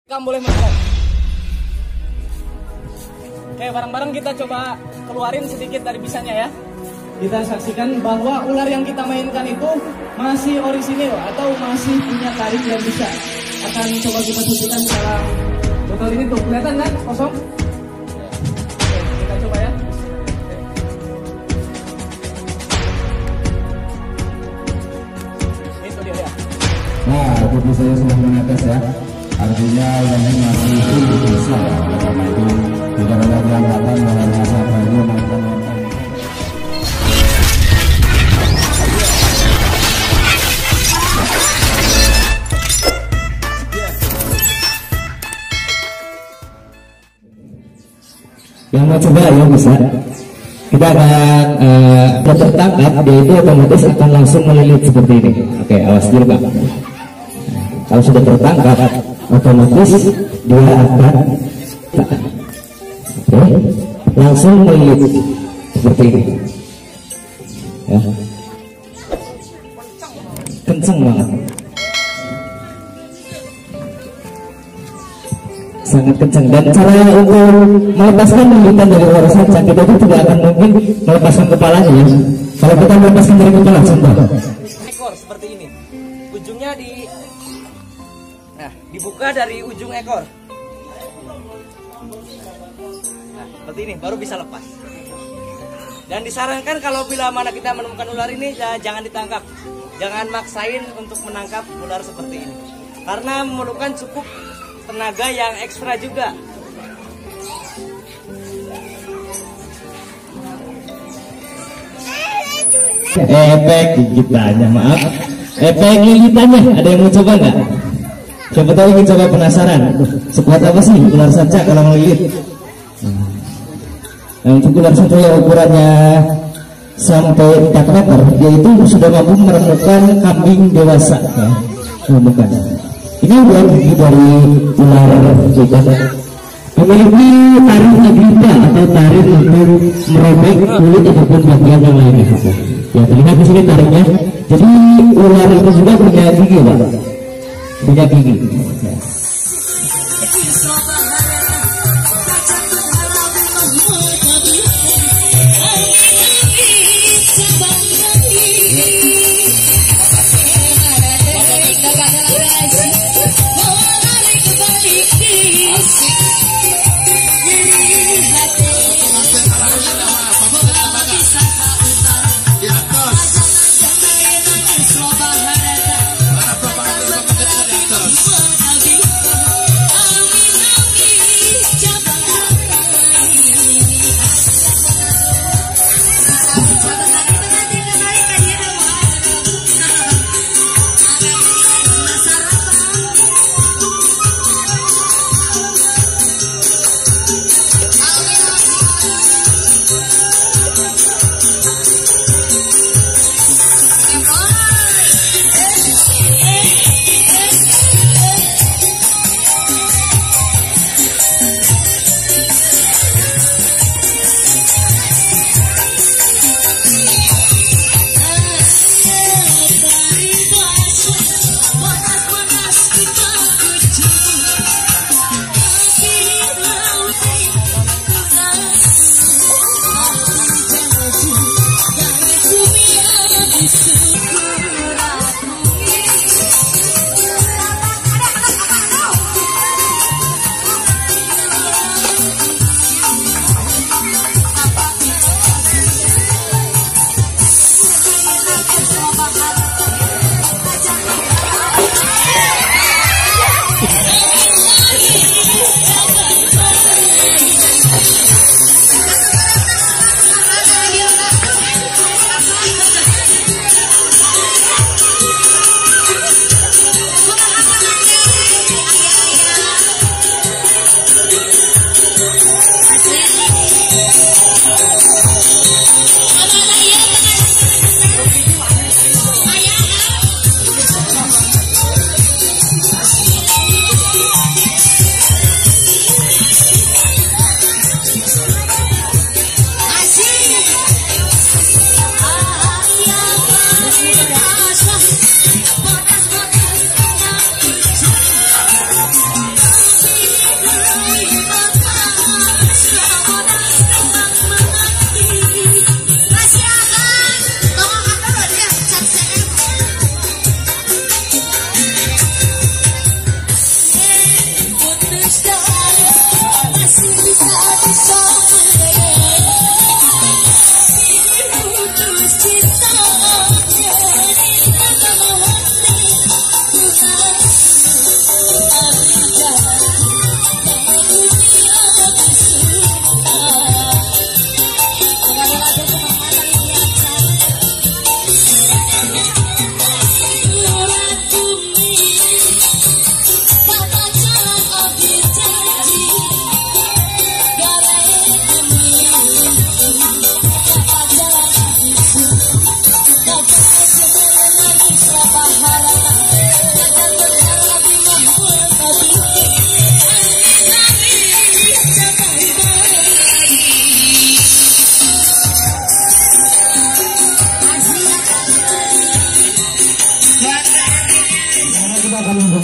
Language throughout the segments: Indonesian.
Kamu boleh menolak. Oke, bareng-bareng kita coba keluarin sedikit dari bisanya ya. Kita saksikan bahwa ular yang kita mainkan itu masih orisinil atau masih punya tarik yang bisa. Akan coba kita tunjukkan dalam botol ini tuh, kelihatan kan kosong? Oke, kita coba ya. Itu dia ya. Nah, tubuh saya sudah menetes ya. Artinya ini masih bisa ya. Karena itu tidak ada yang datang dengan rasa baru maupun yang mau coba ya bisa. Kita akan tertangkap, dia itu otomatis akan langsung melilit seperti ini. Oke, awas dulu Pak. Kalau sudah tertangkap, otomatis dia akan langsung melilit seperti ini. Ya. Kencang banget. Sangat kencang, dan cara untuk melepaskan lilitan dari ular sanca kita itu tidak akan mungkin melepaskan kepalanya ya. Kalau kita melepaskan dari kepala, contoh Ekor seperti ini, ujungnya dibuka dari ujung ekor. Nah, seperti ini baru bisa lepas. Dan disarankan kalau bila mana kita menemukan ular ini jangan ditangkap, jangan maksain untuk menangkap ular seperti ini, karena memerlukan cukup tenaga yang ekstra juga. efek gigitannya, maaf, efek lilitannya ada yang mau coba nggak? Siapa tahu ingin coba, penasaran sekuat apa sih ular sanca kalau melilit. Nah, untuk ular sanca yang ukurannya sampai 4 meter, yaitu sudah mampu menemukan kambing dewasa ya. Bukan. Ini udah gigi dari ular sanca. Memiliki tarik agita atau tarik untuk merobek kulit ataupun bagian yang lainnya. Ya, terlihat di sini tariknya. Jadi ular itu juga punya gigi, Pak. Punya gigi. Ya.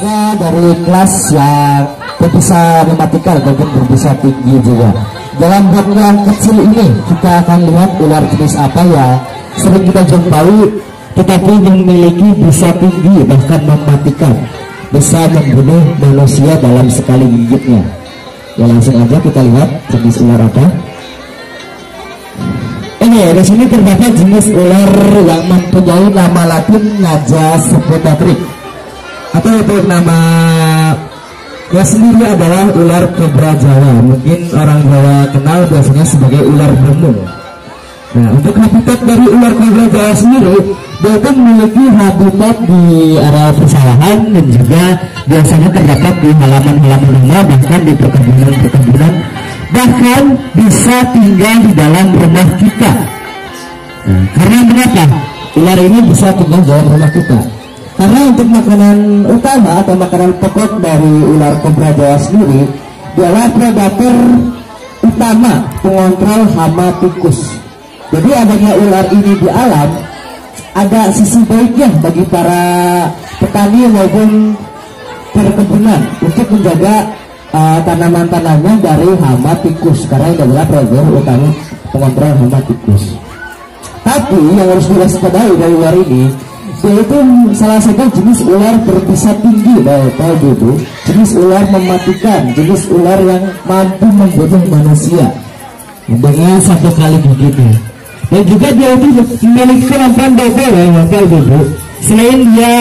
juga dari kelas yang berbisa mematikan ataupun berbisa tinggi juga. Dalam bab yang kecil ini kita akan lihat ular jenis apa yang sering kita jumpai tetapi memiliki bisa tinggi bahkan mematikan, bisa membunuh manusia dalam sekali gigitnya. Ya langsung aja kita lihat jenis ular apa. Ini di sini terdapat jenis ular yang mempunyai nama Latin Naja Seputatrix, atau untuk nama yang sendiri adalah ular kobra Jawa. Mungkin orang Jawa kenal biasanya sebagai ular berembun. Nah, untuk habitat dari ular kobra Jawa sendiri, dia itu memiliki habitat di area persawahan dan juga biasanya terdapat di halaman-halaman rumah, bahkan di perkebunan-perkebunan, bahkan bisa tinggal di dalam rumah kita. Nah, karena mengapa ular ini bisa tinggal di dalam rumah kita? Karena untuk makanan utama atau makanan pokok dari ular kobra Jawa sendiri adalah predator utama pengontrol hama tikus. Jadi adanya ular ini di alam ada sisi baiknya bagi para petani maupun perkebunan untuk menjaga tanaman-tanaman dari hama tikus, karena ini adalah predator utama pengontrol hama tikus. Tapi yang harus diwaspadai dari ular ini, yaitu salah satu jenis ular berbisa tinggi, tahu dulu, jenis ular mematikan, jenis ular yang mampu membunuh manusia dengan satu kali gigitnya. Dan juga dia itu memiliki kemampuan double ya, Bapak Ibu. Selain dia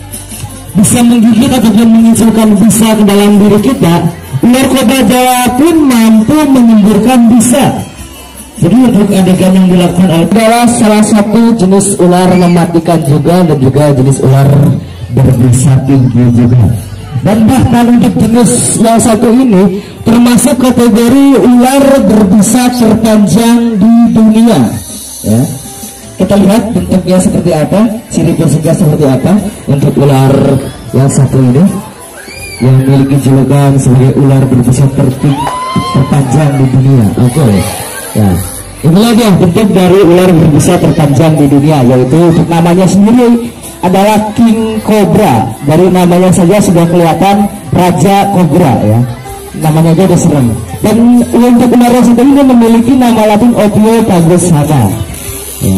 bisa menggigit ataupun menginsulkan bisa ke dalam diri kita, ular kobra Jawa pun mampu menyemburkan bisa. Jadi untuk adegan yang dilakukan adalah salah satu jenis ular mematikan juga, dan juga jenis ular berbisa tinggi juga. Dan bahkan untuk jenis yang satu ini termasuk kategori ular berbisa terpanjang di dunia. Ya, kita lihat bentuknya seperti apa, ciri fisiknya seperti apa untuk ular yang satu ini yang memiliki julukan sebagai ular berbisa terpanjang di dunia. Oke. Ya, inilah dia bentuk dari ular berbisa terpanjang di dunia, yaitu untuk namanya sendiri adalah King Cobra. Dari namanya saja sudah kelihatan Raja Cobra ya. Namanya aja udah serem. Dan untuk ular yang satu ini memiliki nama Latin Ophiophagus hama. Ya.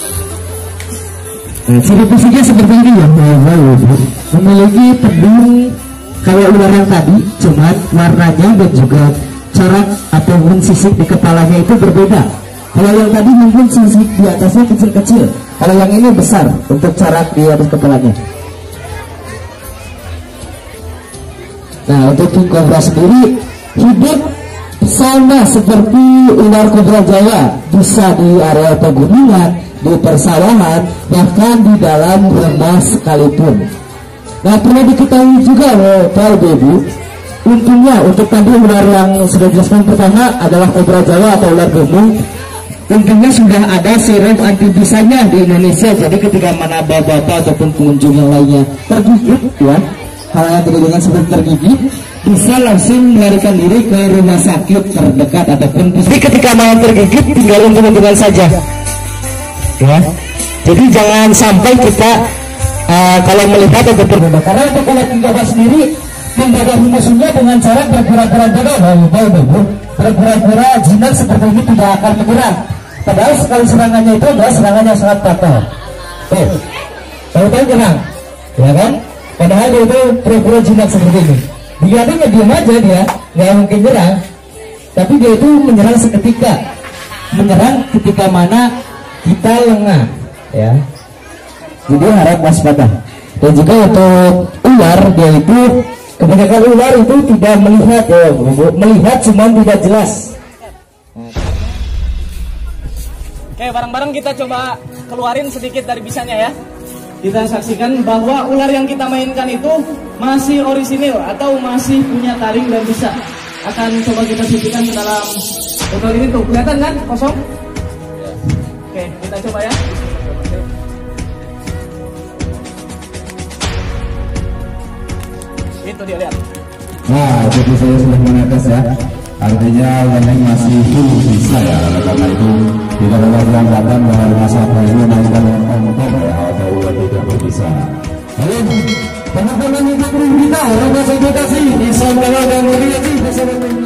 Nah, ciri fisiknya seperti ini ya, memiliki tebing kayak ular yang tadi, cuman warnanya dan juga corak ataupun sisik di kepalanya itu berbeda. Kalau yang tadi mungkin sisik di atasnya kecil-kecil, kalau yang ini besar untuk corak di atas kepalanya. Nah, untuk King Cobra sendiri hidup sama seperti ular kobra Jawa, bisa di area pegunungan, di persawahan, bahkan di dalam rumah sekalipun. Nah, perlu diketahui juga Pak Ibu, untungnya untuk tadi ular yang sudah dijelaskan pertama adalah kobra Jawa atau ular gunung, untungnya sudah ada serum anti bisanya di Indonesia. Jadi ketika mana bapak ataupun pengunjung yang lainnya tergigit ya, hal yang tidak dengan seperti tergigit, bisa langsung melarikan diri ke rumah sakit terdekat ataupun ketika mau tergigit tinggal untung-untungan saja ya. Jadi jangan sampai kita kalau melihat atau berbeda, karena untuk ular King Cobra sendiri menjaga musuhnya dengan cara berpura-pura jaga, berpura-pura jinak seperti ini tidak akan menyerang. Padahal sekali serangannya itu adalah serangan yang sangat fatal. Tahu-tahu nyerang, ya kan? Padahal dia itu pura-pura jinak seperti ini. Dia tuh diam aja, dia nggak mungkin nyerang, tapi dia itu menyerang seketika, menyerang ketika mana kita lengah, ya. Jadi harap waspada. Dan juga untuk ular, dia itu kebanyakan ular itu tidak melihat, ya, melihat cuma tidak jelas. Oke, bareng-bareng kita coba keluarin sedikit dari bisanya ya. Kita saksikan bahwa ular yang kita mainkan itu masih orisinil atau masih punya taring dan bisa. Akan coba kita sisihkan ke dalam botol ini tuh, kelihatan kan kosong? Oke, kita coba ya. Itu dia, lihat. Nah, jadi saya sudah menetes ya. Artinya lempeng masih full bisa ya. Karena itu tidak boleh beranggapan bahwa masa ini mainkan dengan ongkong ya, atau tidak berbisa. Halo, teman-teman yang berhubungan tangan dan beri lagi bersama